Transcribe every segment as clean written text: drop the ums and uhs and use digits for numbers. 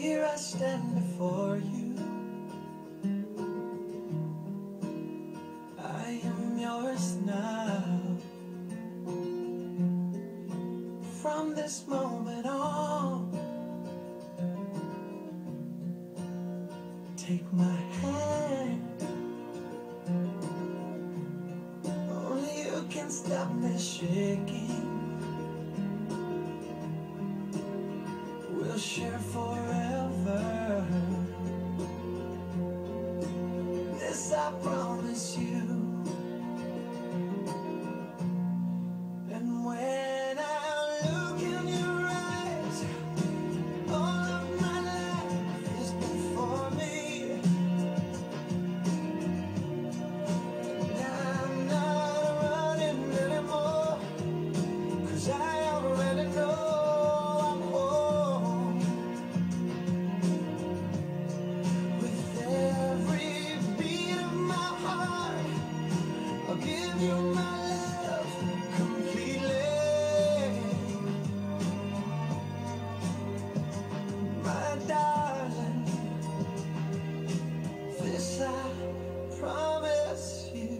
Here I stand before you. I am yours now. From this moment on, take my hand. Only you can stop me shaking. We'll share forever. This I promise you. And when I look in your eyes, all of my life is before me. And I'm not running anymore, 'cause I already know I'm home. With every beat of my heart, I'll give you my love completely. My darling, this I promise you.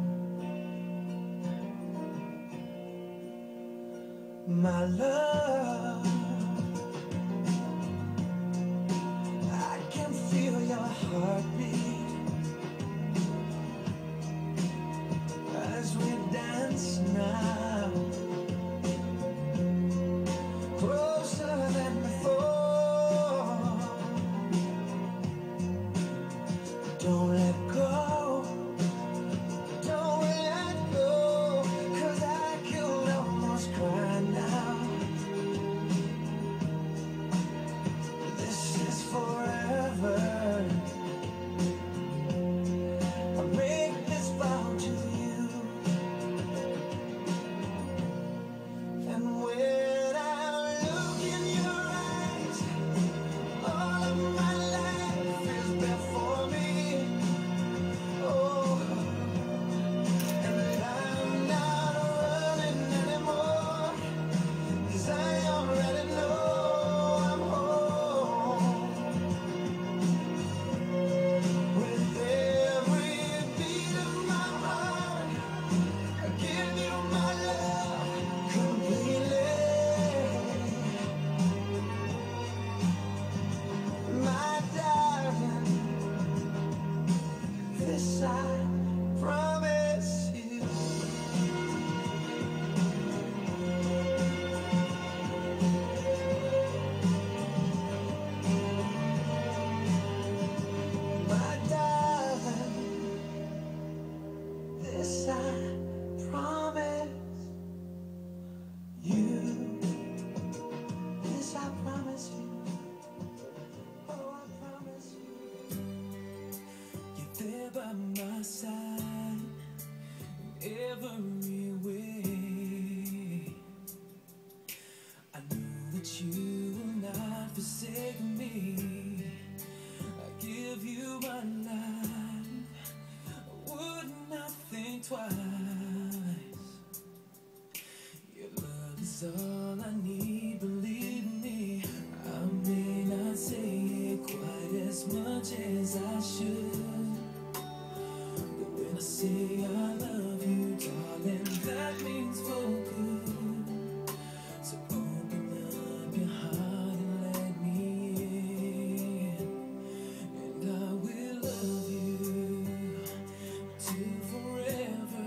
My love, I can feel your heartbeat as we dance now, closer than before. Don't let go, don't let go, 'cause I could almost cry now. This is forever. I make this vow to you. And when I look in your eyes, all of my life is before me. Oh, and I'm not running anymore, 'cause I already know I'm home. With every beat of my heart, I give you my love completely. My darling, this I promise you. My darling, this I promise you. This I promise you. Oh, I promise you. You're there by my side in every way. I know that you will not forsake me. I give you my life, I would not think twice. Your love is all I need, believe me. I may not say it quite as much as I should, but when I say I love you, darling, that means for good. So open up your heart and let me in, and I will love you to forever,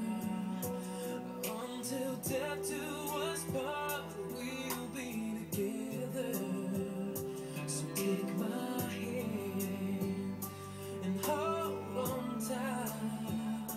until death do us part. We'll be together. So take my hand and hold on tight.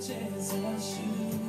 much as I should.